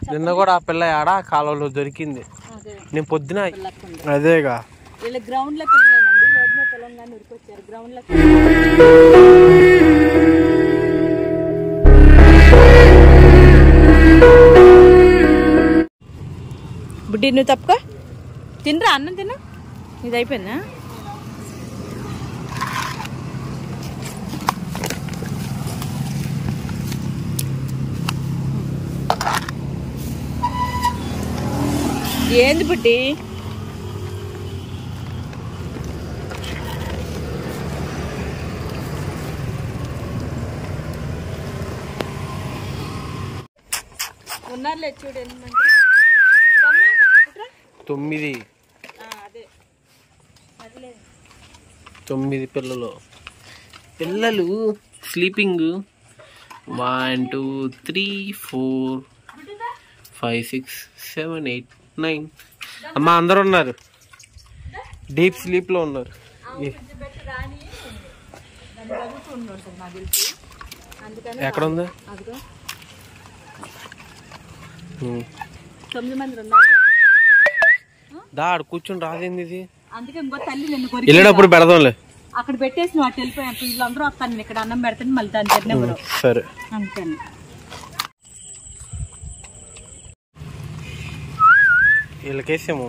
నిన్న కూడా ఆ పిల్ల ఆడ కాలువలో దొరికింది. నేను పొద్దున అదేగా గ్రౌండ్ లో పిల్లలేనండి, రోడ్ మీద తెలంగాణ ఉరికొచ్చారు గ్రౌండ్ లో. బుడ్డి నువ్వు తప్పుకో, తినరా అన్నం తిను. ఇది అయిపోయిందా? ఏంది బుడ్డి? ఉన్నారులే చూడు ఎన్ని 9 పిల్లలు స్లీపింగ్. 1 2 3 4 5 6 7 8 9. అమ్మ అందరు ఉన్నారు, డీప్ స్లీప్ లో ఉన్నారు. ఎక్కడ ఉంది? 9 మంది ఉన్నారు. దాడు కూర్చొని రాదేంది ఇది? అందుకే ఇంకో తల్లి నిన్ను వెళ్ళినప్పుడు పెడదాంలే. అక్కడ పెట్టేసి నువ్వు అటు వెళ్ళిపోయాను. వీళ్ళందరూ వస్తాను, నేను ఇక్కడ అన్నం పెడతాను, మళ్ళీ దాని తిన్నెవరు. సరే అంతేను. వీళ్ళకేసేమో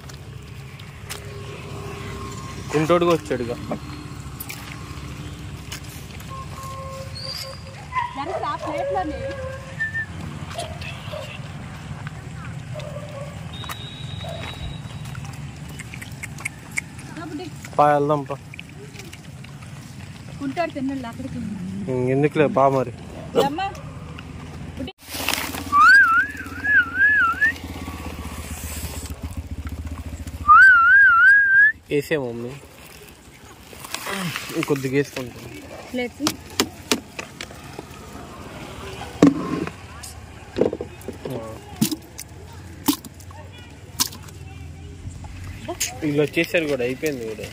కుంటోడుగా వచ్చాడుగా. వెళ్దాం పా. కుంటాడు తిన్నాడు అక్కడికి. ఎందుకులే బా మరి. వేసే మమ్మీ కొద్దిగా వేసుకుంటాం. వీళ్ళు వచ్చేసారు కూడా, అయిపోయింది కూడా.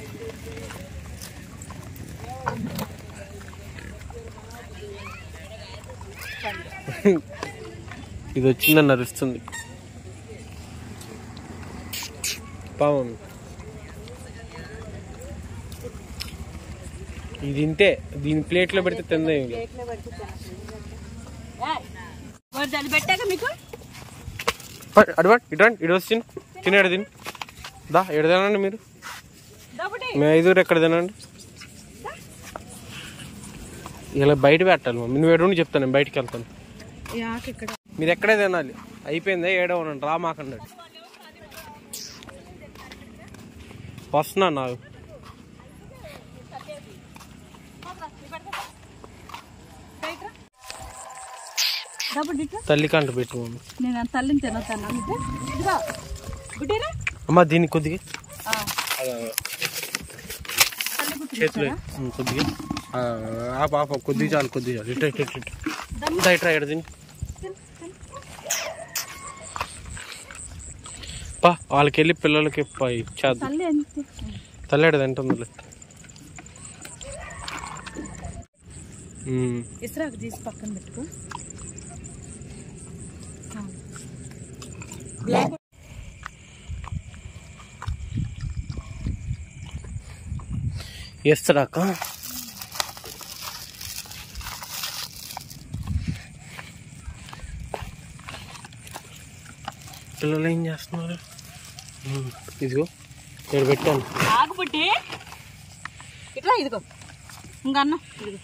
ఇది వచ్చిందని నడుస్తుంది పాపం. ఇది తింటే దీని ప్లేట్లో పెడితే తిందే. అడవాడు ఇటు ఇటు వచ్చి తినేడు తిని దా. ఎక్కడ తినండి మీరు? మేము 5 ఎక్కడ తినండి? ఇలా బయట పెట్టాలి మమ్మీ. నువ్వు ఎడు చెప్తాను, నేను బయటకు వెళ్తాను. మీరు ఎక్కడే తినాలి. అయిపోయిందా? ఏడో ఉండండి, రా మాకన్నాడు. వస్తున్నా నాకు. తల్లి కంట పెట్టు మమ్మీ. నేను తల్లిని తినొద్దాను. అమ్మ దీన్ని కొద్దిగా చేతులు కొద్దిగా పాప కొద్దిగా చాలు, కొద్దిగా చాలు. ఇట్రా ఎడ తిని పా. వాళ్ళకి వెళ్ళి పిల్లలకి ఇచ్చేద్దాం. తల్లి ఎడ తింటుందిలే. ఇస్రాకు తీసి పక్కన పెట్టుకో. వేస్తాడాక పిల్లలు ఏం చేస్తున్నారు? ఇదిగో ఇక్కడ పెట్టాను. ఆగుబుట్టి ఇట్లా ఇదిగో ఇంకా అన్న ఇదిగో.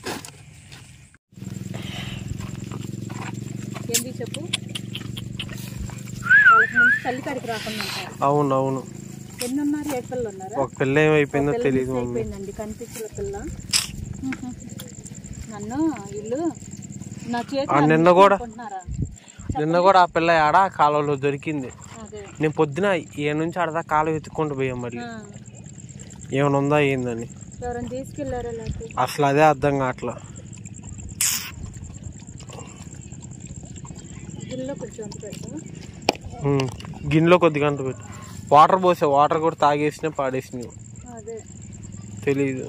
ఏంటి చెప్పు? వాళ్ళకి ముందు తల్లి కాడికి రాకుండా. అవును అవును. ఎన్ని ఉన్నారు? 7 పిల్లలు ఉన్నారా? ఒక పిల్ల ఏమైపోయిందో తెలియదు. అయిపోయిందండి, కనిపించిన పిల్ల. నన్ను ఇల్లు నా చేతి నిన్న కూడా ఆ పిల్ల ఆడ కాలువలో దొరికింది. నేను పొద్దున ఏ నుంచి ఆడదా కాలువ ఎత్తుకుంటూ పోయాం. మళ్ళీ ఏమైనా ఉందా ఏందని అసలు అదే అర్థం కావట్లా. గిన్నెలో కొద్దిగా అంట పెట్టు. వాటర్ పోసా, వాటర్ కూడా తాగేసినా పాడేసినావు. తెలీదు.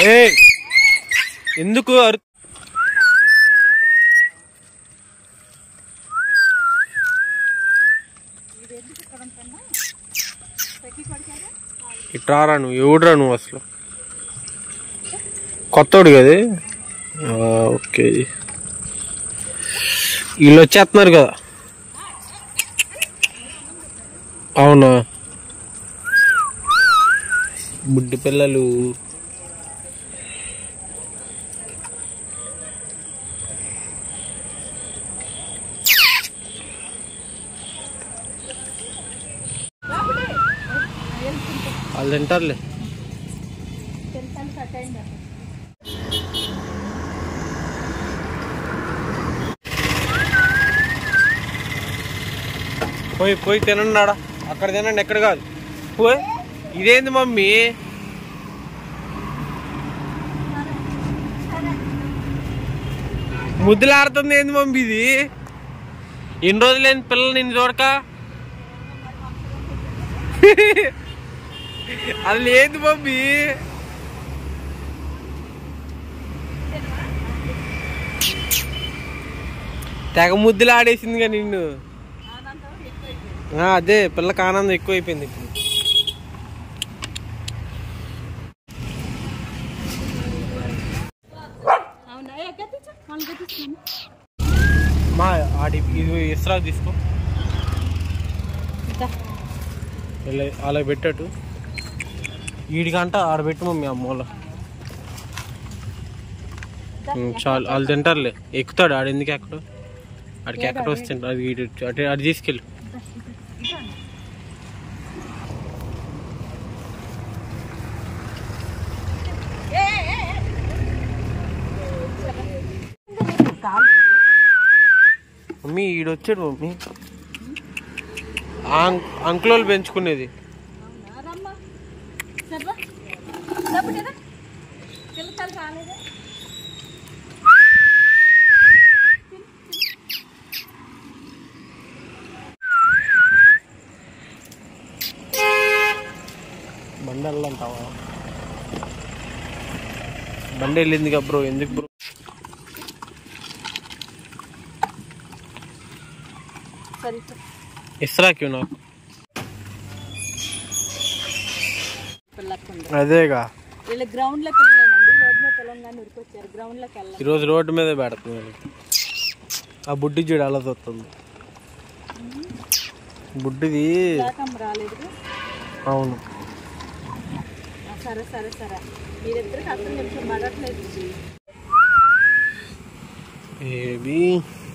ఎందుకు ఇట్రారా నువ్వు, ఎవడురా నువ్వు అసలు? కొత్తోడు కదా. ఓకే, వీళ్ళు వచ్చేస్తున్నారు కదా. అవునా, బుడ్డి పిల్లలు. వాళ్ళు తింటారులే. పోయి పోయి తినండి, ఆడ అక్కడ తినండి, ఎక్కడ కాదు. పోయి. ఇదేంది మమ్మీ? ముద్దులాడుతుంది ఏంది మమ్మీ ఇది? ఎన్ని రోజులేని పిల్లలు నిన్ను చూడక. అది ఏంది మమ్మీ? తెగ ముద్దులు ఆడేసిందిగా నిన్ను. అదే పిల్లకి ఆనందం ఎక్కువైపోయింది ఇప్పుడు. మా ఆడి ఇది ఇస్రా తీసుకో, అలా పెట్టాటు. వీడికంట ఆడబెట్టు మమ్మీ ఆ మూల. చాలు, వాళ్ళు తింటారులే. ఎక్కుతాడు ఆడు, ఎందుకు ఎక్కడు? ఆడికి ఎక్కడ వస్తుంట అది వీడు అటు అది తీసుకెళ్ళు. మమ్మీ ఈడొచ్చాడు మమ్మీ, అంకులోళ్ళు పెంచుకునేది. బండి వెళ్ళంటావా? బండి వెళ్ళింది కదా బ్రో, ఎందుకు బ్రో? ఇస్రా క్యూ నాకు అదేగా. ఈరోజు రోడ్డు మీదే పెడుతుంది. ఆ బుడ్డి చూడు అలా చూస్తుంది. బుడ్డిది. అవును. సరే సరే సరే, మీరిద్దరికి అర్థం కొంచెం మడట్లేదు. ఏబీ